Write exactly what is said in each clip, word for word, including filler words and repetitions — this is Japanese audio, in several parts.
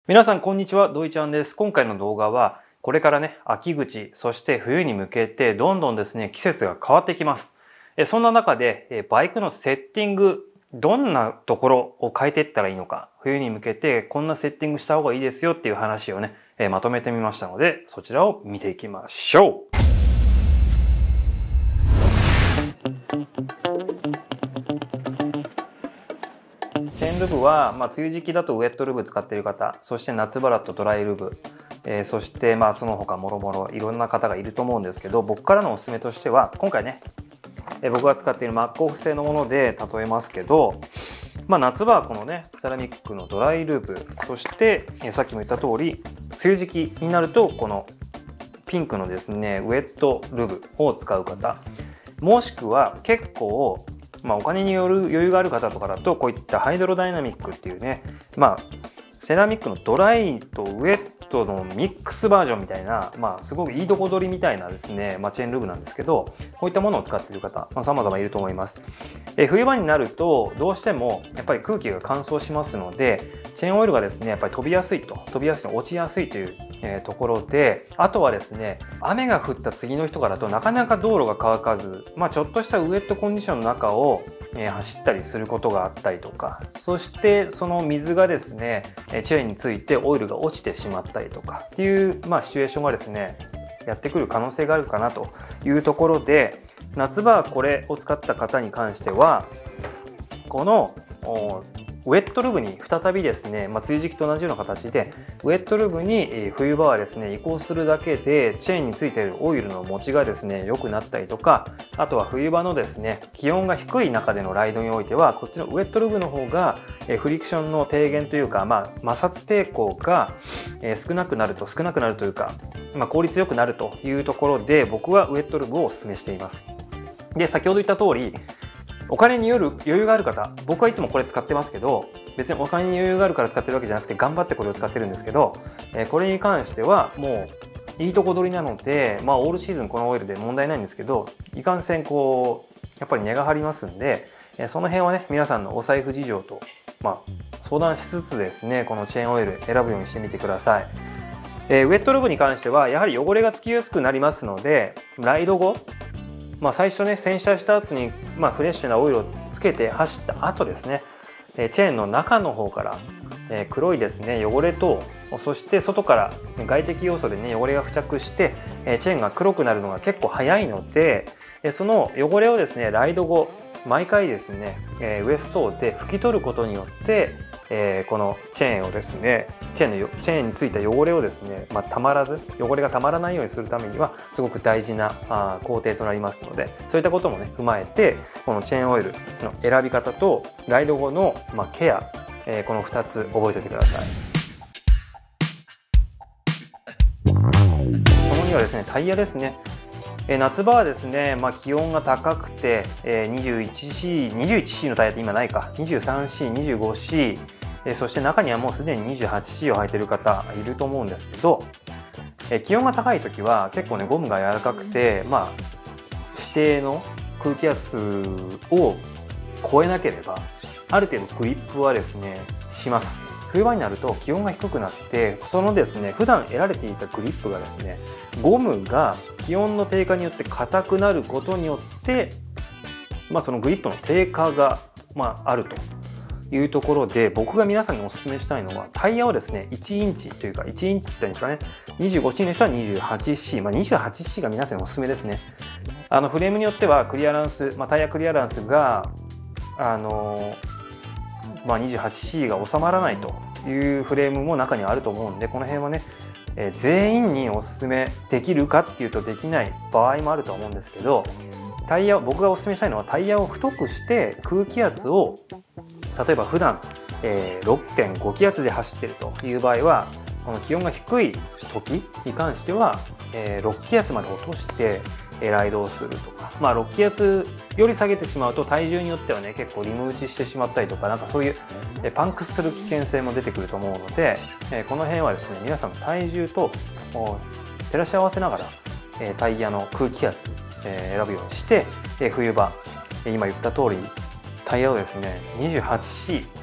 皆さんこんにちは、土井ちゃんです。今回の動画はこれからね、秋口、そして冬に向けてどんどんですね、季節が変わってきます。そんな中でバイクのセッティング、どんなところを変えていったらいいのか、冬に向けてこんなセッティングした方がいいですよっていう話をね、まとめてみましたので、そちらを見ていきましょう。チェーンルブは、まあ、梅雨時期だとウェットルブ使っている方、そして夏場だとドライルブ、えー、そしてまあその他もろもろいろんな方がいると思うんですけど、僕からのおすすめとしては、今回ね、えー、僕が使っているマックオフ製のもので例えますけど、まあ、夏場はこのね、セラミックのドライルブ、そして、えー、さっきも言った通り、梅雨時期になるとこのピンクのですね、ウェットルブを使う方、もしくは結構まあお金による余裕がある方とかだと、こういったハイドロダイナミックっていうね、まあセラミックのドライとウェットのミックスバージョンみたいな、まあすごくいいとこ取りみたいなですね、まあ、チェーンルブなんですけど、こういったものを使っている方、まあ、様々いると思います。え冬場になるとどうしてもやっぱり空気が乾燥しますので、チェーンオイルがですねやっぱり飛びやすいと飛びやすい落ちやすいという、えー、ところで、あとはですね、雨が降った次の日とかだとなかなか道路が乾かず、まあ、ちょっとしたウェットコンディションの中をえー、走ったりすることがあったりとか、そしてその水がですねチェーンについてオイルが落ちてしまったりとかっていう、まあ、シチュエーションがですねやってくる可能性があるかなというところで、夏場これを使った方に関してはこのウェットルブに再びですね、まあ、梅雨時期と同じような形でウェットルブに冬場はですね移行するだけでチェーンについているオイルの持ちがですね良くなったりとか、あとは冬場のですね気温が低い中でのライドにおいてはこっちのウェットルブの方がフリクションの低減というか、まあ、摩擦抵抗が少なくなると少なくなるというか、まあ、効率よくなるというところで、僕はウェットルブをお勧めしています。で、先ほど言った通り、お金による余裕がある方、僕はいつもこれ使ってますけど、別にお金に余裕があるから使ってるわけじゃなくて頑張ってこれを使ってるんですけど、えこれに関してはもういいとこ取りなので、まあオールシーズンこのオイルで問題ないんですけど、いかんせんこうやっぱり値が張りますんで、えその辺はね皆さんのお財布事情と、まあ、相談しつつですね、このチェーンオイル選ぶようにしてみてください。えー、ウェットルブに関してはやはり汚れがつきやすくなりますので、ライド後、まあ、最初ね洗車した後に、まあ、フレッシュなオイルをつけて走った後ですね、チェーンの中の方から黒いですね汚れと、そして外から外的要素でね汚れが付着してチェーンが黒くなるのが結構早いので、その汚れをですねライド後毎回ですねウエストで拭き取ることによって、このチェーンをですねチェーンのチェーンについた汚れをですね、まあ、たまらず汚れがたまらないようにするためにはすごく大事なあ工程となりますので、そういったこともね踏まえてこのチェーンオイルの選び方とライド後の、まあ、ケア、えー、このふたつ覚えておいてください。そのにはですねタイヤですね。夏場はですね、まあ、気温が高くて にじゅういちシー、にじゅういちシー のタイヤって今ないか、にじゅうさんシー、にじゅうごシー、そして中にはもうすでに にじゅうはちシー を履いている方いると思うんですけど、気温が高い時は結構ねゴムが柔らかくて、まあ、指定の空気圧を超えなければある程度グリップはですねします。冬場になると気温が低くなって、そのですね普段得られていたグリップがですねゴムが気温の低下によって硬くなることによって、まあ、そのグリップの低下が、まあ、あるというところで、僕が皆さんにお勧めしたいのはタイヤをですねいちインチというかいちインチって言ったんですかね、にじゅうごシーの人は にじゅうはちシー、まあ、にじゅうはちシー が皆さんにお勧めですね。あのフレームによってはクリアランス、まあ、タイヤクリアランスがあのまあ、にじゅうはちシー が収まらないというフレームも中にはあると思うんで、この辺はね、えー、全員におすすめできるかっていうとできない場合もあると思うんですけど、タイヤ僕がおすすめしたいのはタイヤを太くして空気圧を例えば普段、えー、ろくてんご 気圧で走っているという場合は、この気温が低い時に関しては、えー、ろく気圧まで落としてライドをするとか、まあ、ろく気圧より下げてしまうと体重によってはね結構リム打ちしてしまったりとか、なんかそういうパンクする危険性も出てくると思うので、この辺はですね皆さんの体重と照らし合わせながらタイヤの空気圧選ぶようにして、冬場今言った通りタイヤをですね にじゅうはちシー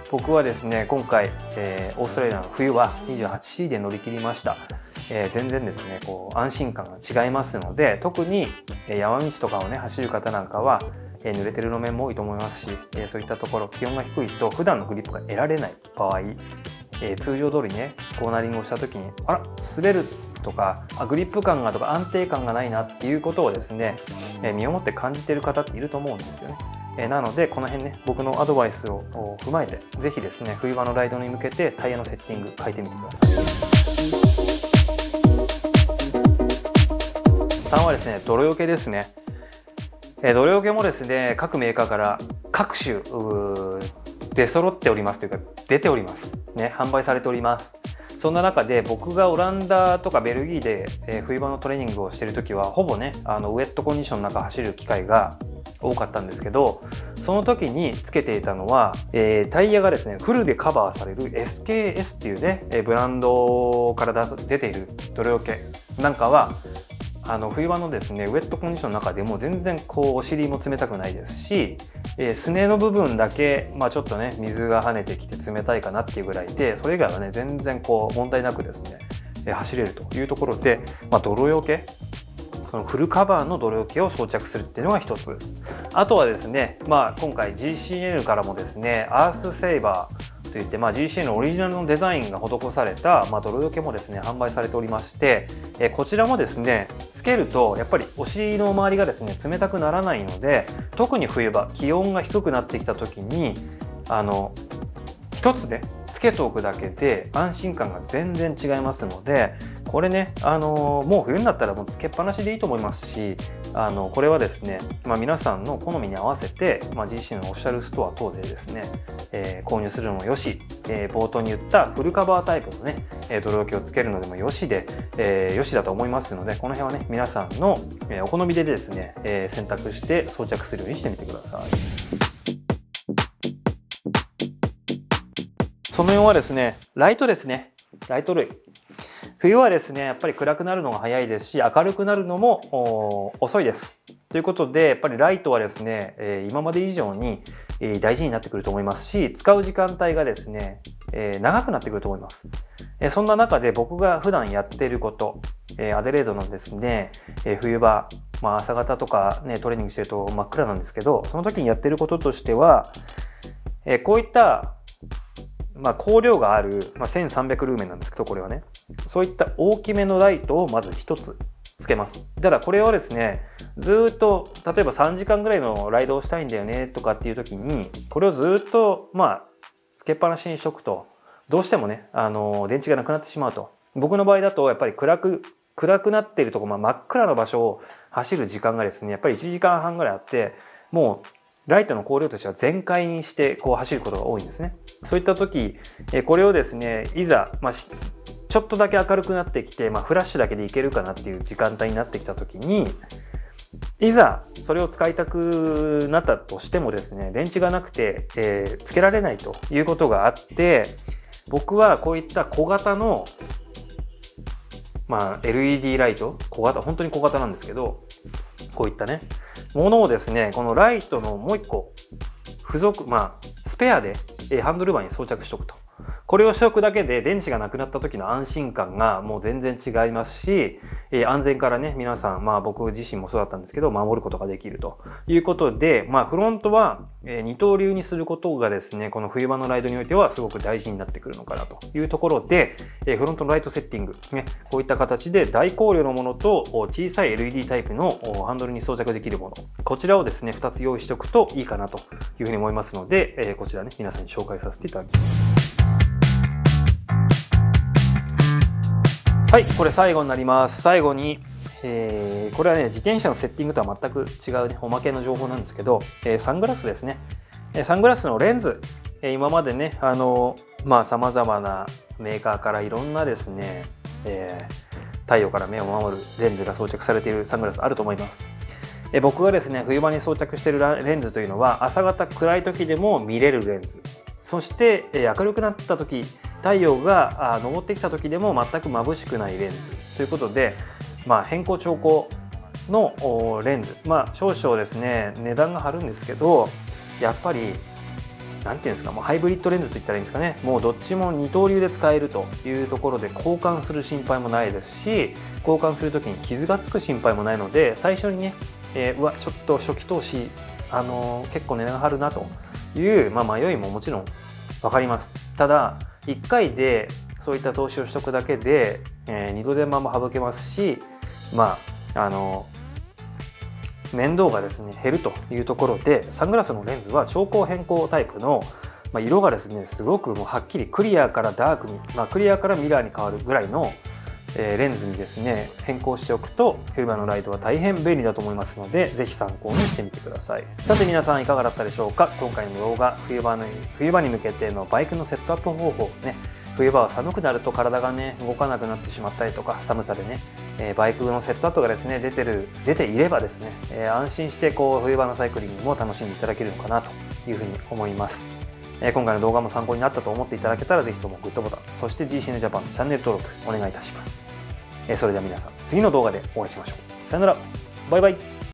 僕はですね今回、えー、オーストラリアの冬は にじゅうはちシー で乗り切りました。えー、全然ですねこう安心感が違いますので、特に山道とかをね走る方なんかは、えー、濡れてる路面も多いと思いますし、えー、そういったところ気温が低いと普段のグリップが得られない場合、えー、通常通りねコーナリングをした時にあら滑るとかあグリップ感がとか安定感がないなっていうことをですね、えー、身をもって感じている方っていると思うんですよね。えー、なのでこの辺ね僕のアドバイスを踏まえてぜひですね冬場のライドに向けてタイヤのセッティング変えてみてください。さんはですね泥よけですね。えー、泥よけもですね各メーカーから各種出揃っておりますというか出ておりますね、販売されております。そんな中で僕がオランダとかベルギーで、えー、冬場のトレーニングをしている時はほぼねあのウェットコンディションの中走る機会が多かったんですけど、その時につけていたのは、えー、タイヤがですねフルでカバーされる エスケーエス っていうねブランドから出ている泥よけなんかはあの冬場のですねウェットコンディションの中でも全然こうお尻も冷たくないですし、えー、すねの部分だけ、まあ、ちょっとね水が跳ねてきて冷たいかなっていうぐらいで、それ以外はね全然こう問題なくですね、えー、走れるというところで、まあ、泥よけそのフルカバーの泥よけを装着するっていうのが一つ。あとはですね、まあ、今回 ジーシーエル からもですねアースセイバーといって、まあ、ジーシーエル のオリジナルのデザインが施された、まあ、泥よけもですね販売されておりまして、えこちらもですねつけるとやっぱりお尻の周りがですね冷たくならないので、特に冬場気温が低くなってきた時にあの一つねつけておくだけで安心感が全然違いますので、これね、あのー、もう冬になったらもうつけっぱなしでいいと思いますし、あのこれはですね、まあ、皆さんの好みに合わせて、まあ、ジーシー のオフィシャルストア等でですね、えー、購入するのもよし、えー、冒頭に言ったフルカバータイプのね泥よけをつけるのでもよしで、えー、よしだと思いますので、この辺はね皆さんのお好みでですね、えー、選択して装着するようにしてみてください。そのよんはですねライトですね。ライト類、冬はですねやっぱり暗くなるのが早いですし明るくなるのも遅いです。ということでやっぱりライトはですね、えー、今まで以上に大事になってくると思いますし、使う時間帯がですね、えー、長くなってくると思います。えー、そんな中で僕が普段やっていること、えー、アデレードのですね、えー、冬場、まあ、朝方とかねトレーニングしてると真っ暗なんですけど、その時にやってることとしては、えー、こういったまあ光量がある、まあ、せんさんびゃくルーメンなんですけど、これはねそういった大きめのライトをまず一つつけます。だからこれをですねずっと例えばさんじかんぐらいのライドをしたいんだよねとかっていう時にこれをずっとまあつけっぱなしにしとくとどうしてもねあの電池がなくなってしまうと。僕の場合だとやっぱり暗く暗くなっているところ、まあ、真っ暗な場所を走る時間がですねやっぱりいちじかんはんぐらいあって、もうライトの光量としては全開にしてこう走ることが多いんですね。そういった時これをですねいざ、まあ、ちょっとだけ明るくなってきて、まあ、フラッシュだけでいけるかなっていう時間帯になってきた時に、いざそれを使いたくなったとしてもですね電池がなくて、えー、つけられないということがあって、僕はこういった小型の、まあ、エルイーディー ライト、小型本当に小型なんですけど、こういったねものをですねこのライトのもう一個付属、まあスペアでハンドルバーに装着しておくと。これをしておくだけで電池がなくなった時の安心感がもう全然違いますし、安全からね皆さん、まあ僕自身もそうだったんですけど守ることができるということで、まあフロントは二刀流にすることがですねこの冬場のライドにおいてはすごく大事になってくるのかなというところで、フロントのライトセッティング、ね、こういった形で大光量のものと小さい エルイーディー タイプのハンドルに装着できるもの、こちらをですねふたつ用意しておくといいかなというふうに思いますので、こちらね皆さんに紹介させていただきます。はい、これ最後になります。最後に、えー、これはね自転車のセッティングとは全く違うねおまけの情報なんですけど、えー、サングラスですね。サングラスのレンズ、えー、今までねあのまあさまざまなメーカーからいろんなですね、えー、太陽から目を守るレンズが装着されているサングラスあると思います。えー、僕がですね冬場に装着しているレンズというのは朝方暗い時でも見れるレンズ、そして、えー、明るくなった時太陽が昇ってきた時でも全く眩しくないレンズということで、まあ、変光調光のレンズ、まあ、少々ですね値段が張るんですけど、やっぱりなんていうんですか、もうハイブリッドレンズといったらいいんですかね、もうどっちも二刀流で使えるというところで交換する心配もないですし、交換する時に傷がつく心配もないので、最初にね、えー、うわちょっと初期投資、あのー、結構値段が張るなという、まあ、迷いももちろん分かります。ただいっかいでそういった投資をしとくだけで、えー、二度手間も省けますし、まああのー面倒がですね減るというところで、サングラスのレンズは調光変更タイプの、まあ、色がですねすごくもうはっきりクリアからダークに、まあ、クリアからミラーに変わるぐらいの、えー、レンズにですね変更しておくと冬場のライトは大変便利だと思いますので、ぜひ参考にしてみてください。さて皆さんいかがだったでしょうか。今回の動画、冬場の冬場に向けてのバイクのセットアップ方法ね、冬場は寒くなると体がね動かなくなってしまったりとか、寒さでね、えー、バイクのセットアップがですね出てる出ていればですね、えー、安心してこう冬場のサイクリングも楽しんでいただけるのかなというふうに思います。えー、今回の動画も参考になったと思っていただけたら、ぜひともグッドボタン、そして ジーシーエヌ ジャパンのチャンネル登録お願いいたします。えー、それでは皆さん次の動画でお会いしましょう。さよなら、バイバイ。